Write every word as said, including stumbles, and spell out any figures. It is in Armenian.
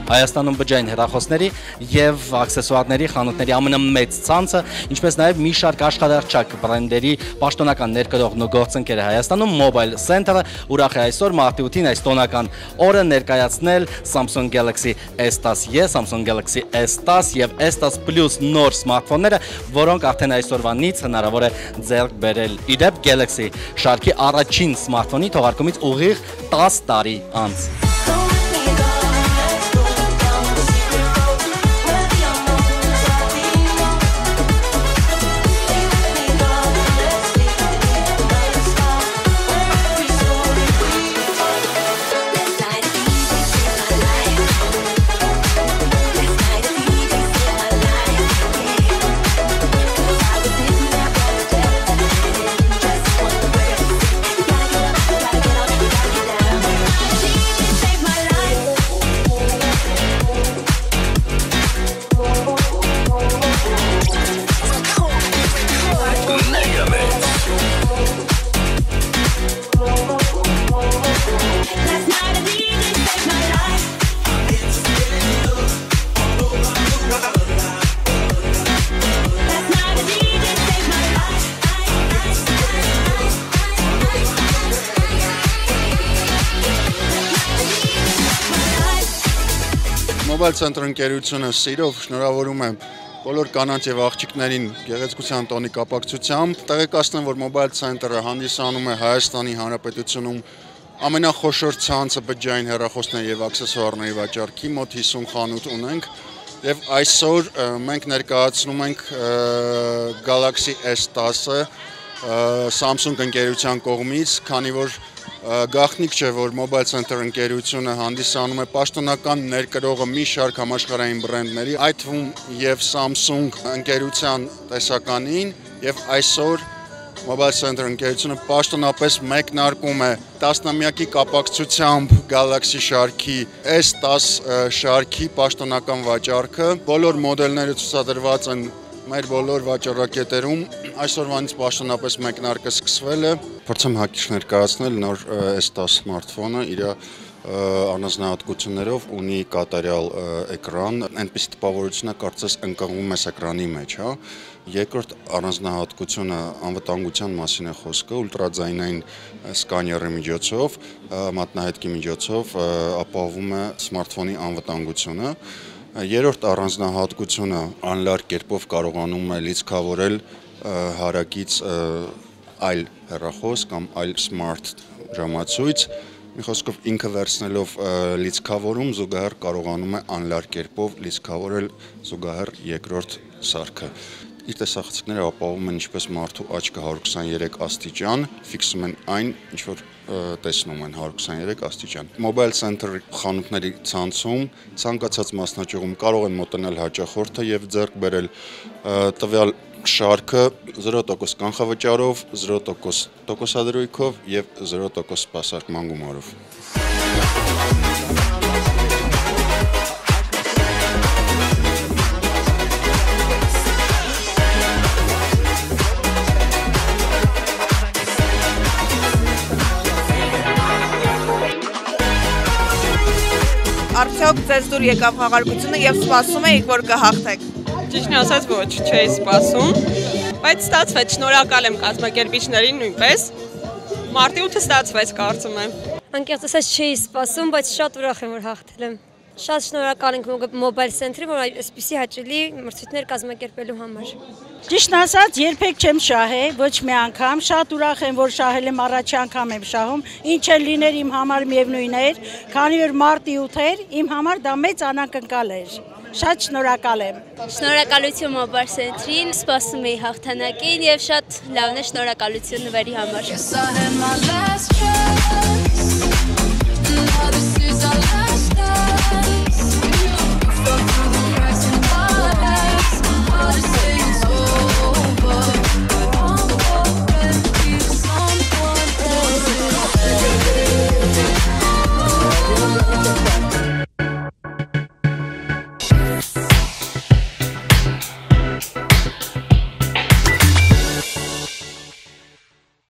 Հայաստանում բջջային հեռախոսների եւ աքսեսուարների խանութների ամենամեծ ցանցը, ինչպես նաեւ մի շարք աշխատարչակ բրենդերի պաշտոնական ներկրողն ու գործընկերը Հայաստանում Mobile Center-ը ուրախ է այսօր մարտի ութին այս տոնական օրը ներկայացնել Samsung Galaxy S ten e, Samsung Galaxy S ten եւ S ten Plus նոր սմարթֆոնները, որոնք արդեն այսօրվանից հնարավոր է ձեռք բերել։ Իդեպ Galaxy շարքի առաջին սմարթֆոնի թողարկումից ուղիղ տասը տարի անց։ Mobile Center ընկերությունը սիրով շնորհավորում եմ բոլոր կանանց եւ աղջիկներին գեղեցկության տոնի կապակցությամբ։ Տեղեկացնեմ, որ Mobile Center-ը հանդիսանում է Հայաստանի Հանրապետությունում ամենախոշոր ցանցը բջջային հեռախոսների եւ աքսեսուարների վաճառքի, մոտ հիսուն խանութ ունենք եւ այսօր մենք ներկայացնում ենք Galaxy S ten-ը Samsung ընկերության կողմից, քանի որ գաղտնիք չէ, որ Mobile Center ընկերությունը հանդիսանում է պաշտոնական ներկրողը մի շարք համաշխարհային բրենդների, այդ թվում եւ Samsung ընկերության տեսականին, եւ այսօր Mobile Center ընկերությունը պաշտոնապես մեկնարկում է տասնամյակի կապակցությամբ Galaxy շարքի S ten շարքի պաշտոնական վաճառքը։ Բոլոր մոդելները ցուցադրված են մեր բոլոր վաճառակետերում, այսօրվանից պաշտոնապես մեկնարկը սկսվել է։ Փորձեմ հակիրճ ներկայացնել նոր S ten սմարթֆոնը, իր առանձնահատկություններով ունի կատարյալ էկրան, այնպիսի տպավորություն է, կարծես ընկղվում ես էկրանի մեջ, հա։ Երկրորդ առանձնահատկությունը անվտանգության մասին է խոսքը, ուլտրաձայնային սկաների միջոցով, մատնահետքի միջոցով ապահովում է սմարթֆոնի անվտանգությունը։ Երրորդ առանձնահատկությունը անլար կերպով կարողանում է լիցքավորել հարակից այլ հեռախոս կամ այլ smart ժամացույց, մի խոսքով ինքը վերցնելով լիցքավորում զուգահեռ կարողանում է անլար կերպով լիցքավորել զուգահեռ երկրորդ սարքը։ Իր տեսախցիկները ապահովում են ինչպես մարդու աչքը հարյուր քսաներեք աստիճան, ֆիքսում են այն, ինչ որ տեսնում են հարյուր քսաներեք աստիճան։ Mobile Center խանութների ցանցում ցանկացած մասնաճյուղում կարող են մոտենալ հաճախորդը եւ ձեռք բերել տվյալ շարքը զրո տոկոս կանխավճարով, զրո տոկոս տոկոսադրույքով եւ զրո տոկոս սպասարկման գումարով։ Արդյոք ձեզ դուր եկավ խաղարկությունը եւ սպասում էիք, որ կհաղթեք։ Ճիշտն ասած ոչ, չէի սպասում, բայց ստացվեց, շնորհակալ եմ կազմակերպիչներին նույնպես։ Մարտի ութը ստացվեց, կարծում եմ։ Անկեղծ ասած չէի սպասում, բայց շատ ուրախ եմ, որ հաղթել եմ։ Շատ շնորհակալ ենք Mobile Center-ին, որ այսպիսի հաճելի մրցույթներ կազմակերպելու համար։ Ճիշտն ասած, երբեք չեմ շահել, ոչ մի անգամ, շատ ուրախ եմ, որ շահել եմ, առաջի անգամ եմ շահում, ինչ էլ լիներ իմ համար միևնույն էր, քանի որ մարտի ութ էր, իմ համար դա մեծ անակնկալ էր։ Շատ շնորհակալ եմ։ Շնորհակալություն Mobile Center-ին, սպասում էի հաղթանակին եւ շատ լավն է, շնորհակալություն նվերի համար։